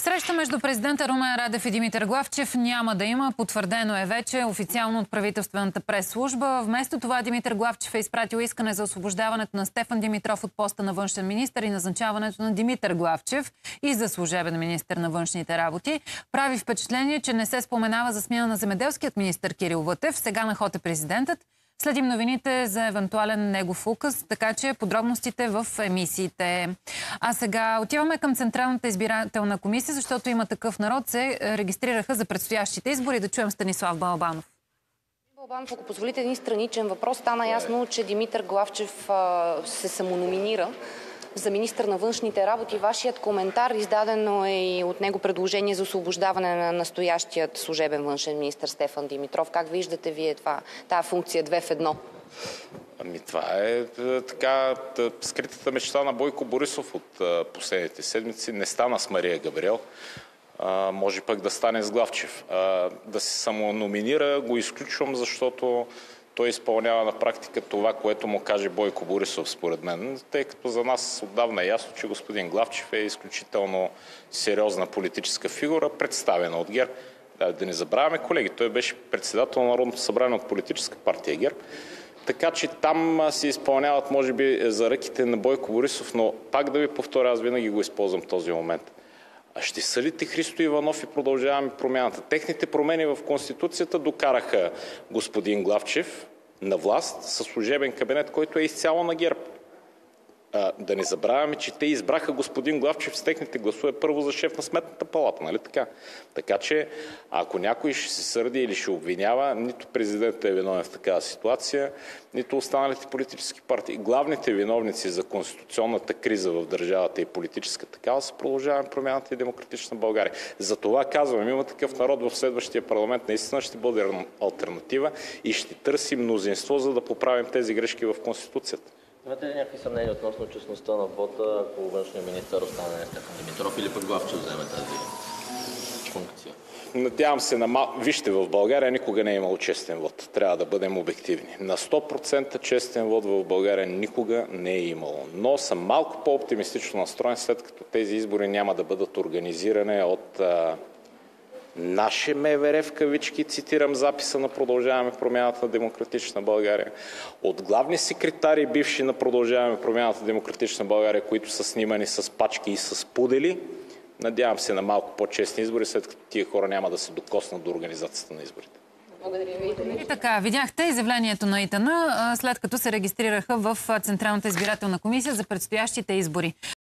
Среща между президента Румен Радев и Димитър Главчев няма да има. Потвърдено е вече официално от правителствената прес-служба. Вместо това Димитър Главчев е изпратил искане за освобождаването на Стефан Димитров от поста на външен министър и назначаването на Димитър Главчев и за служебен министър на външните работи. Прави впечатление, че не се споменава за смяна на земеделският министър Кирил Вътев. Сега на ход е президентът. Следим новините за евентуален негов указ, така че подробностите в емисиите. А сега отиваме към Централната избирателна комисия, защото има такъв народ, се регистрираха за предстоящите избори. Да чуем Станислав Балабанов. Балабанов, ако позволите един страничен въпрос, стана ясно, че Димитър Главчев се самономинира за министър на външните работи. Вашият коментар, издадено е и от него предложение за освобождаване на настоящият служебен външен министър Стефан Димитров. Как виждате вие тази функция 2 в 1? Това е така скритата мечта на Бойко Борисов от последните седмици. Не стана с Мария Габриел. Може пък да стане с Главчев. Да се самономинира го изключвам, защото той изпълнява на практика това, което му каже Бойко Борисов, според мен, тъй като за нас отдавна е ясно, че господин Главчев е изключително сериозна политическа фигура, представена от ГЕРБ. Да не забравяме, колеги, той беше председател на Народното събрание от политическа партия ГЕРБ, така че там се изпълняват, може би, за ръките на Бойко Борисов, но пак да ви повторя, аз винаги го използвам в този момент. Ще съдите Христо Иванов и Продължаваме промяната. Техните промени в Конституцията докараха господин Главчев на власт със служебен кабинет, който е изцяло на ГЕРБ. Да не забравяме, че те избраха господин Главчев с техните гласове първо за шеф на Сметната палата, нали така? Така че, ако някой ще се сърди или ще обвинява, нито президентът е виновен в такава ситуация, нито останалите политически партии. Главните виновници за конституционната криза в държавата и политическа такава са Продължаваме промяната и Демократична България. За това казвам, има такъв народ в следващия парламент, наистина ще бъде алтернатива и ще търси мнозинство, за да поправим тези грешки в Конституцията. Имате ли някакви съмнения относно честността на вота, ако външният министър остане Стефан Димитров или пък Главчев вземе тази функция? Надявам се Вижте, в България никога не е имало честен вод. Трябва да бъдем обективни. На 100% честен вод в България никога не е имало. Но съм малко по-оптимистично настроен, след като тези избори няма да бъдат организирани от наше МВР в кавички, цитирам записа на Продължаваме промяната на Демократична България, от главни секретари, бивши на Продължаваме промяната на Демократична България, които са снимани с пачки и с пудели. Надявам се на малко по-честни избори, след като тия хора няма да се докоснат до организацията на изборите. Благодаря ви. И така, видяхте изявлението на ИТН, след като се регистрираха в Централната избирателна комисия за предстоящите избори.